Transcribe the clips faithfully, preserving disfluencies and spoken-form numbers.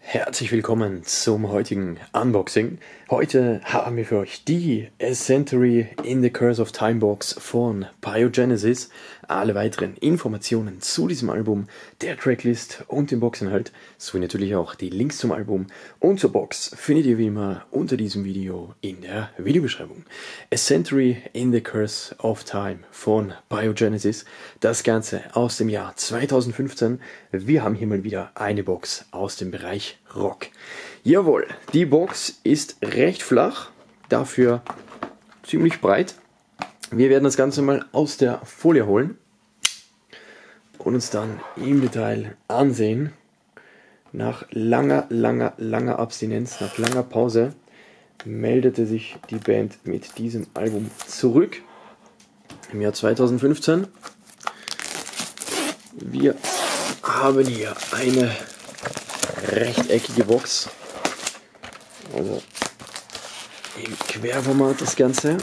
Herzlich willkommen zum heutigen Unboxing. Heute haben wir für euch die A Century in the Curse of Time Box von Biogenesis. Alle weiteren Informationen zu diesem Album, der Tracklist und dem Boxinhalt, sowie natürlich auch die Links zum Album und zur Box findet ihr wie immer unter diesem Video in der Videobeschreibung. A Century in the Curse of Time von Biogenesis, das Ganze aus dem Jahr zweitausendfünfzehn. Wir haben hier mal wieder eine Box aus dem Bereich Rock. Jawohl, die Box ist recht flach, dafür ziemlich breit. Wir werden das Ganze mal aus der Folie holen und uns dann im Detail ansehen. Nach langer, langer, langer Abstinenz, nach langer Pause, meldete sich die Band mit diesem Album zurück im Jahr zweitausendfünfzehn. Wir haben hier eine rechteckige Box, also im Querformat das Ganze.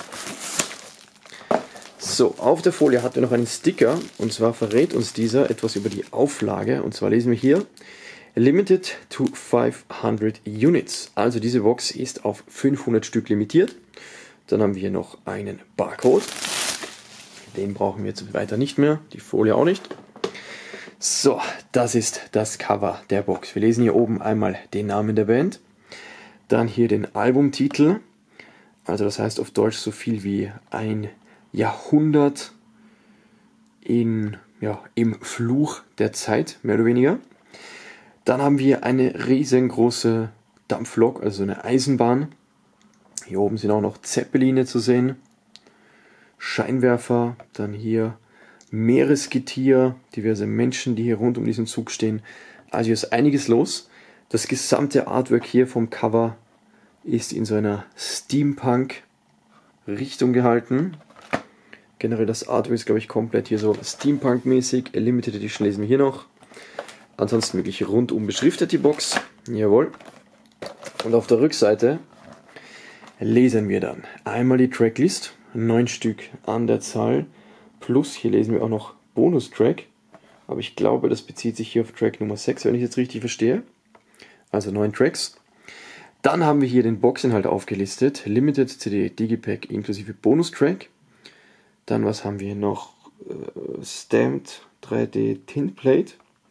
So, auf der Folie hatten wir noch einen Sticker, und zwar verrät uns dieser etwas über die Auflage, und zwar lesen wir hier Limited to fünfhundert Units, also diese Box ist auf fünfhundert Stück limitiert. Dann haben wir hier noch einen Barcode, den brauchen wir jetzt weiter nicht mehr, die Folie auch nicht. So, das ist das Cover der Box. Wir lesen hier oben einmal den Namen der Band, dann hier den Albumtitel, also das heißt auf Deutsch so viel wie ein Jahrhundert in, ja, im Fluch der Zeit, mehr oder weniger. Dann haben wir eine riesengroße Dampflok, also eine Eisenbahn. Hier oben sind auch noch Zeppeline zu sehen, Scheinwerfer, dann hier Meeresgetier, diverse Menschen, die hier rund um diesen Zug stehen. Also hier ist einiges los. Das gesamte Artwork hier vom Cover ist in so einer Steampunk-Richtung gehalten. Generell das Artwork ist, glaube ich, komplett hier so Steampunk-mäßig. Limited Edition lesen wir hier noch. Ansonsten wirklich rundum beschriftet die Box. Jawohl. Und auf der Rückseite lesen wir dann einmal die Tracklist. Neun Stück an der Zahl. Plus, hier lesen wir auch noch Bonustrack. Aber ich glaube, das bezieht sich hier auf Track Nummer sechs, wenn ich jetzt richtig verstehe. Also neun Tracks. Dann haben wir hier den Boxinhalt aufgelistet. Limited C D Digipack inklusive Bonustrack. Dann, was haben wir noch? Äh, Stamped drei D Tinplate.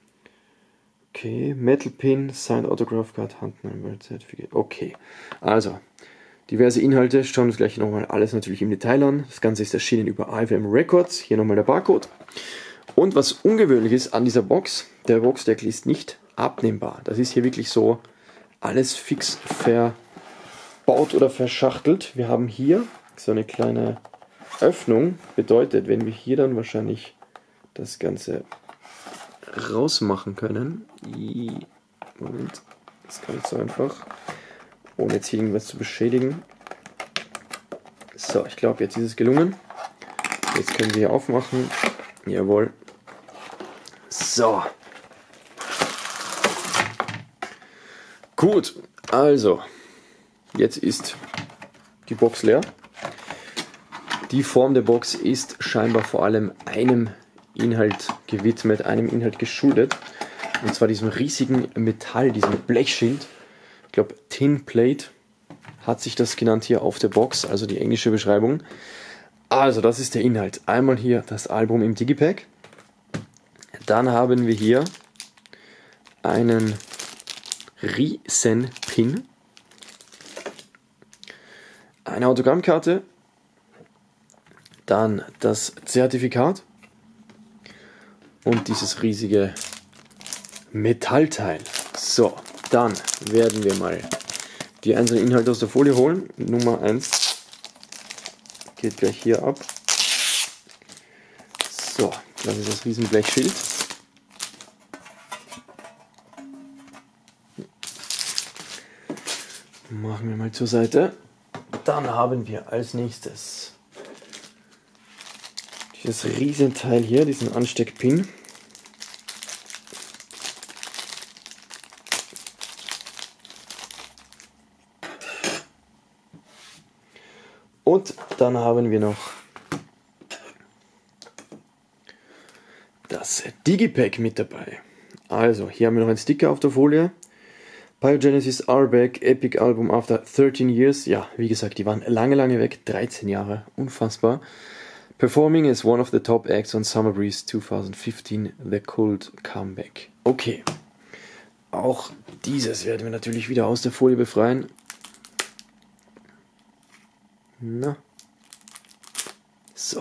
Okay, Metal Pin, Signed Autograph Card, Handnummer, Certificate. Okay, also diverse Inhalte, schauen wir uns gleich nochmal alles natürlich im Detail an. Das Ganze ist erschienen über I F M Records, hier nochmal der Barcode. Und was ungewöhnlich ist an dieser Box, der Boxdeckel ist nicht abnehmbar. Das ist hier wirklich so alles fix verbaut oder verschachtelt. Wir haben hier so eine kleine Öffnung, bedeutet, wenn wir hier dann wahrscheinlich das Ganze rausmachen können. Moment, das ist gar nicht so einfach, ohne jetzt hier irgendwas zu beschädigen. So, ich glaube, jetzt ist es gelungen. Jetzt können wir hier aufmachen. Jawohl. So. Gut, also, jetzt ist die Box leer. Die Form der Box ist scheinbar vor allem einem Inhalt gewidmet, einem Inhalt geschuldet. Und zwar diesem riesigen Metall, diesem Blechschild. Ich glaube, Tinplate hat sich das genannt hier auf der Box, also die englische Beschreibung. Also, das ist der Inhalt. Einmal hier das Album im Digipack. Dann haben wir hier einen riesen Pin. Eine Autogrammkarte. Dann das Zertifikat. Und dieses riesige Metallteil. So, dann werden wir mal die einzelnen Inhalte aus der Folie holen. Nummer eins geht gleich hier ab. So, das ist das riesen Blechschild. Machen wir mal zur Seite. Dann haben wir als nächstes dieses Riesenteil hier, diesen Ansteckpin. Und dann haben wir noch das Digipack mit dabei. Also, hier haben wir noch einen Sticker auf der Folie. Pyogenesis are back, Epic Album after thirteen years. Ja, wie gesagt, die waren lange, lange weg, dreizehn Jahre, unfassbar. Performing as one of the top acts on Summer Breeze twenty fifteen, The Cold Comeback. Okay, auch dieses werden wir natürlich wieder aus der Folie befreien. Na, so.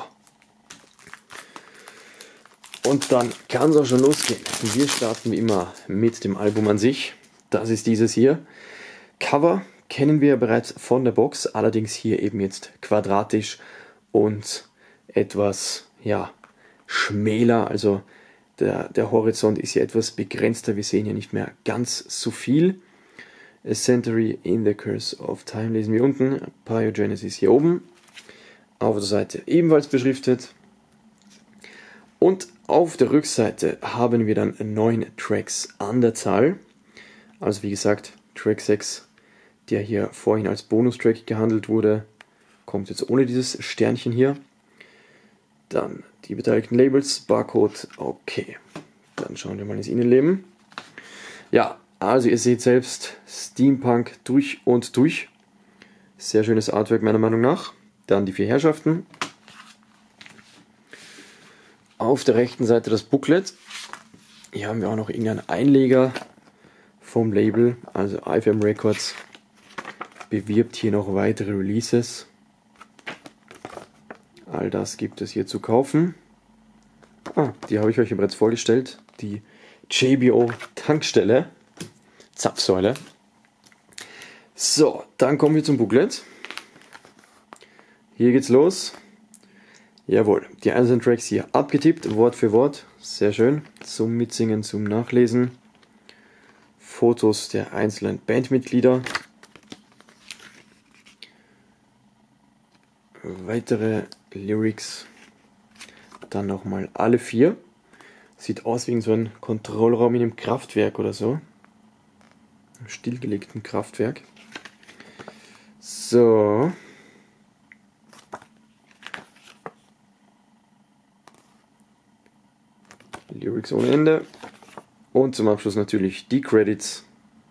Und dann kann es auch schon losgehen. Wir starten wie immer mit dem Album an sich. Das ist dieses hier. Cover kennen wir bereits von der Box, allerdings hier eben jetzt quadratisch und etwas, ja, schmäler. Also der, der Horizont ist hier etwas begrenzter. Wir sehen hier nicht mehr ganz so viel. A Century in the Curse of Time lesen wir unten. Pyogenesis hier oben. Auf der Seite ebenfalls beschriftet. Und auf der Rückseite haben wir dann neun Tracks an der Zahl. Also wie gesagt, Track sechs, der hier vorhin als Bonustrack gehandelt wurde, kommt jetzt ohne dieses Sternchen hier. Dann die beteiligten Labels, Barcode, okay. Dann schauen wir mal ins Innenleben. Ja, also ihr seht selbst, Steampunk durch und durch. Sehr schönes Artwork meiner Meinung nach. Dann die vier Herrschaften. Auf der rechten Seite das Booklet. Hier haben wir auch noch irgendeinen Einleger vom Label, also I F M Records bewirbt hier noch weitere Releases. All das gibt es hier zu kaufen. Ah, die habe ich euch bereits vorgestellt. Die J B O Tankstelle, Zapfsäule. So, dann kommen wir zum Booklet. Hier geht's los. Jawohl, die einzelnen Tracks hier abgetippt, Wort für Wort. Sehr schön. Zum Mitsingen, zum Nachlesen. Fotos der einzelnen Bandmitglieder. Weitere Lyrics. Dann nochmal alle vier. Sieht aus wie so ein Kontrollraum in einem Kraftwerk oder so. Im stillgelegten Kraftwerk. So. Lyrics ohne Ende. Und zum Abschluss natürlich die Credits.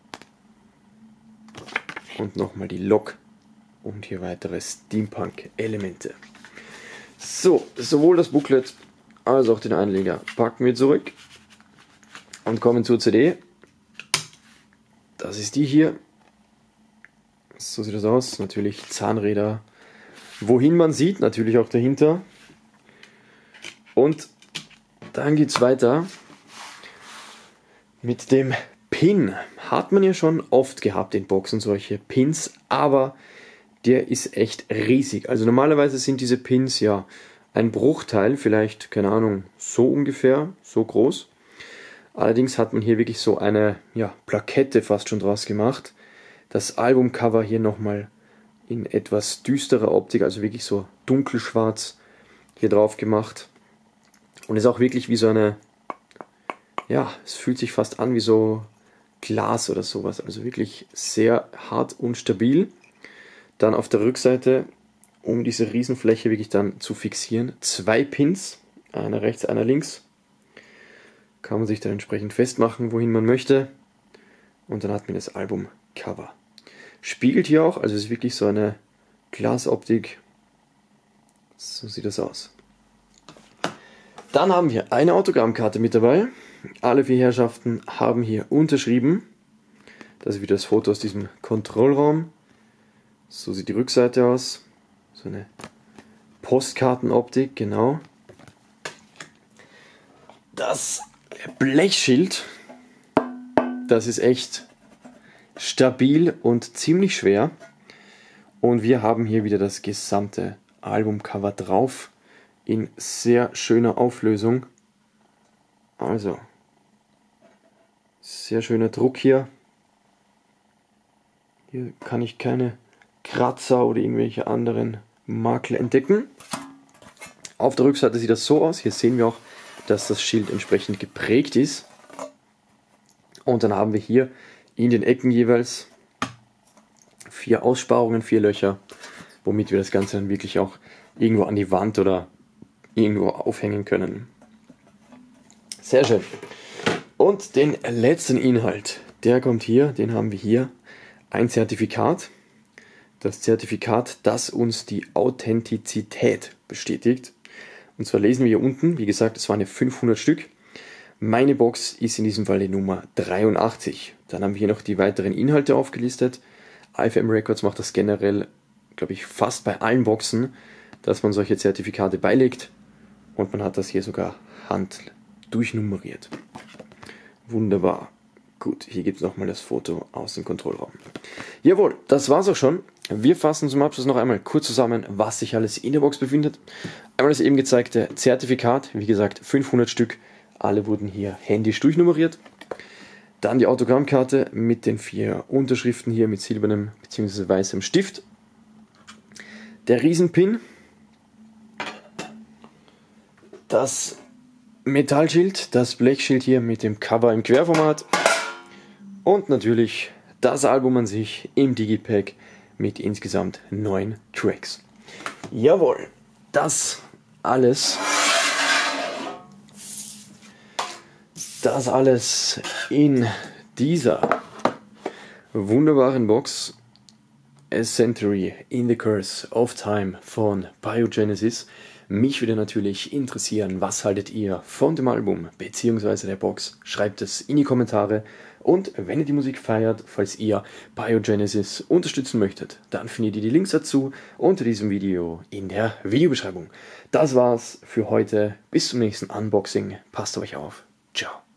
Und nochmal die Log. Und hier weitere Steampunk-Elemente. So, sowohl das Booklet als auch den Einleger packen wir zurück. Und kommen zur C D. Das ist die hier. So sieht das aus. Natürlich Zahnräder. Wohin man sieht, natürlich auch dahinter. Und dann geht es weiter mit dem Pin. Hat man ja schon oft gehabt in Boxen, solche Pins, aber der ist echt riesig. Also normalerweise sind diese Pins ja ein Bruchteil, vielleicht, keine Ahnung, so ungefähr, so groß. Allerdings hat man hier wirklich so eine, ja, Plakette fast schon draus gemacht. Das Albumcover hier nochmal in etwas düsterer Optik, also wirklich so dunkelschwarz hier drauf gemacht. Und ist auch wirklich wie so eine, ja, es fühlt sich fast an wie so Glas oder sowas. Also wirklich sehr hart und stabil. Dann auf der Rückseite, um diese Riesenfläche wirklich dann zu fixieren, zwei Pins, einer rechts, einer links. Kann man sich dann entsprechend festmachen, wohin man möchte. Und dann hat man das Albumcover. Spiegelt hier auch, also es ist wirklich so eine Glasoptik. So sieht das aus. Dann haben wir eine Autogrammkarte mit dabei. Alle vier Herrschaften haben hier unterschrieben. Das ist wieder das Foto aus diesem Kontrollraum. So sieht die Rückseite aus. So eine Postkartenoptik, genau. Das Blechschild, das ist echt stabil und ziemlich schwer. Und wir haben hier wieder das gesamte Albumcover drauf. In sehr schöner Auflösung. Also, sehr schöner Druck hier. Hier kann ich keine Kratzer oder irgendwelche anderen Makel entdecken. Auf der Rückseite sieht das so aus. Hier sehen wir auch, dass das Schild entsprechend geprägt ist. Und dann haben wir hier in den Ecken jeweils vier Aussparungen, vier Löcher, womit wir das Ganze dann wirklich auch irgendwo an die Wand oder irgendwo aufhängen können. Sehr schön. Und den letzten Inhalt, der kommt hier, den haben wir hier, ein Zertifikat. Das Zertifikat, das uns die Authentizität bestätigt. Und zwar lesen wir hier unten, wie gesagt, es waren ja fünfhundert Stück. Meine Box ist in diesem Fall die Nummer dreiundachtzig. Dann haben wir hier noch die weiteren Inhalte aufgelistet. I F M Records macht das generell, glaube ich, fast bei allen Boxen, dass man solche Zertifikate beilegt. Und man hat das hier sogar hand durchnummeriert. Wunderbar. Gut, hier gibt es nochmal das Foto aus dem Kontrollraum. Jawohl, das war's auch schon. Wir fassen zum Abschluss noch einmal kurz zusammen, was sich alles in der Box befindet. Einmal das eben gezeigte Zertifikat, wie gesagt fünfhundert Stück, alle wurden hier händisch durchnummeriert. Dann die Autogrammkarte mit den vier Unterschriften hier mit silbernem bzw. weißem Stift. Der Riesenpin. Das Metallschild, das Blechschild hier mit dem Cover im Querformat. Und natürlich das Album an sich im Digipack mit insgesamt neun Tracks. Jawohl, das alles, das alles in dieser wunderbaren Box A Century in the Curse of Time von Biogenesis. Mich würde natürlich interessieren, was haltet ihr von dem Album bzw. der Box? Schreibt es in die Kommentare. Und wenn ihr die Musik feiert, falls ihr Biogenesis unterstützen möchtet, dann findet ihr die Links dazu unter diesem Video in der Videobeschreibung. Das war's für heute. Bis zum nächsten Unboxing. Passt auf euch auf. Ciao.